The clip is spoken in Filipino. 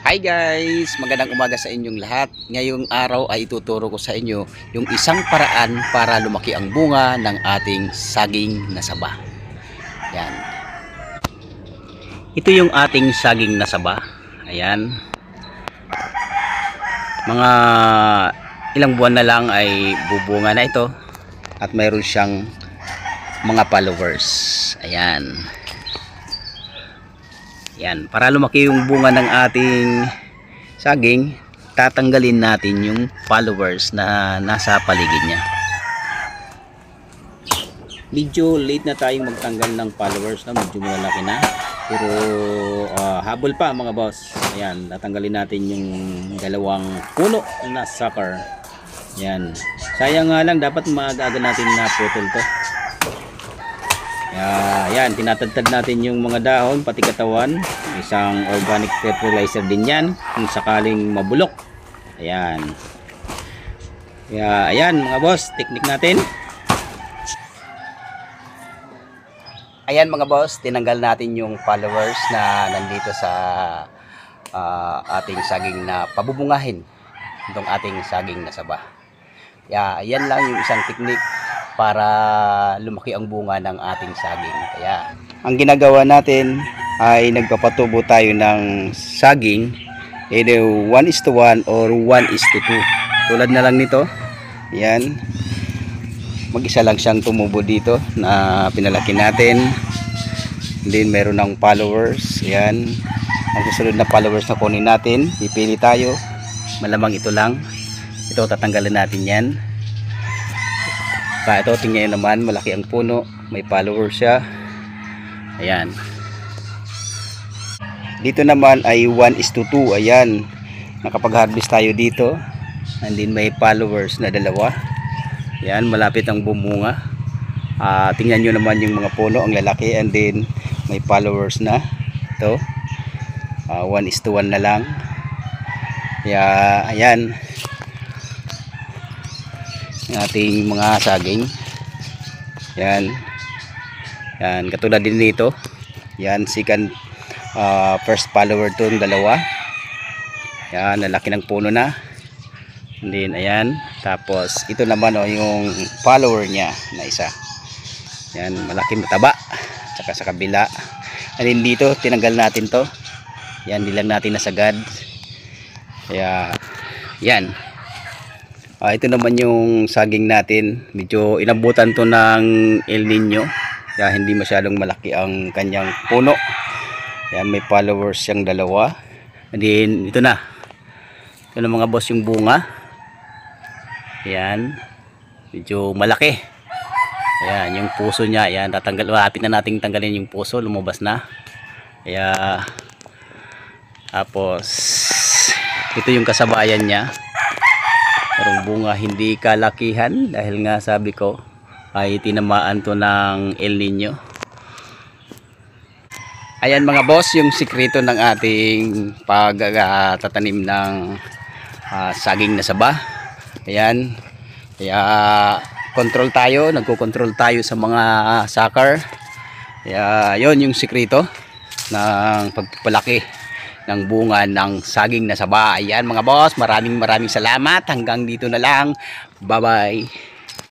Hi guys! Magandang umaga sa inyong lahat. Ngayong araw ay ituturo ko sa inyo yung isang paraan para lumaki ang bunga ng ating saging na saba. Yan. Ito yung ating saging na saba. Ayan. Mga ilang buwan na lang ay bubunga na ito at mayroon siyang mga followers. Ayan. Yan, para lumaki yung bunga ng ating saging, tatanggalin natin yung followers na nasa paligid niya. Medyo late na tayong magtanggal ng followers na medyo malaki na. Pero habol pa mga boss. Ayan, tatanggalin natin yung dalawang puno na sucker. Yan. Sayang nga lang, dapat maaga natin na putol to. Yan, tinatagtag natin yung mga dahon pati katawan. Isang organic fertilizer din yan kung sakaling mabulok. Ayan. Ayan mga boss, technique natin. Ayan mga boss, tinanggal natin yung followers na nandito sa ating saging na pabubungahin. Itong ating saging na saba. Ayan lang yung isang technique para lumaki ang bunga ng ating saging. Kaya ang ginagawa natin ay nagpapatubo tayo ng saging either 1:1 or 1:2. Tulad na lang nito. Yan. Mag-isa lang siyang tumubo dito na pinalaki natin. Then meron ng followers. Yan. Ang susunod na followers na kunin natin, pipili tayo. Malamang ito lang. Ito tatanggalin natin yan. Ito, tingnan nyo naman, malaki ang puno, may followers siya. Ayan. Dito naman ay 1:2. Ayan, nakapag-harvest tayo dito. And then may followers na dalawa. Ayan, malapit ang bumunga. Tingnan nyo naman yung mga puno, ang lalaki. And then may followers na. Ito, 1:1 na lang. Ayan ating mga saging. Yan, katulad din nito. Yan, second first follower to, dalawa. Yan, lalaki ng puno na. And then ayan, tapos ito naman yung follower niya na isa. Yan, malaki, mataba. Tsaka sa kabila. And then dito, tinanggal natin to. Yan, di lang natin nasagad. Kaya yan. Ito naman yung saging natin. Medyo inabutan to ng El Nino. Kaya hindi masyadong malaki ang kanyang puno. Yan, may followers siyang dalawa. And then ito na. Ito na mga boss yung bunga. Yan. Medyo malaki. Ayan, yung puso niya. Ayan, malapit na nating tanggalin yung puso. Lumabas na. Kaya tapos ito yung kasabayan niya. Parang bunga hindi kalakihan dahil nga sabi ko ay tinamaan to ng El Nino. Ayan mga boss, yung sikreto ng ating pagtatanim ng saging na saba. Ayan. Kaya control tayo, nagko-control tayo sa mga sucker. Kaya yon yung sikreto ng pagpapalaki ng bunga ng saging na saba. Ayan mga boss, maraming salamat. Hanggang dito na lang. Bye bye.